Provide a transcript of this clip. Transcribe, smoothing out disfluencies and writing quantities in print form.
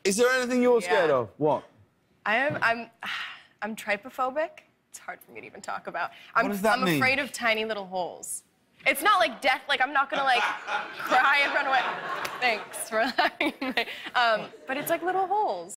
Is there anything you're scared of? What? I'm trypophobic. It's hard for me to even talk about. What does that mean? I'm afraid of tiny little holes. It's not like death, like I'm not gonna like cry and run away. Thanks for laughing. But it's like little holes.